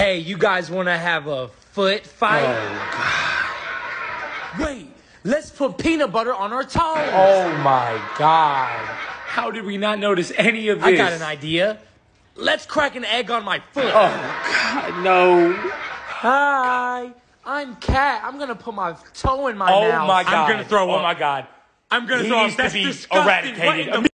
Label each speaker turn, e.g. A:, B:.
A: Hey, you guys want to have a foot fight?
B: Oh, God.
A: Wait, let's put peanut butter on our toes.
B: Oh, my God. How did we not notice any of this?
A: I got an idea. Let's crack an egg on my foot.
B: Oh, God, no.
A: Hi, I'm Cat. I'm going to put my toe in my mouth.
B: Oh, my God.
A: I'm going to throw up.
B: Oh, my God.
A: I'm going to
B: He
A: throw
B: needs
A: up. That's
B: to be
A: disgusting.
B: eradicated.
A: What in the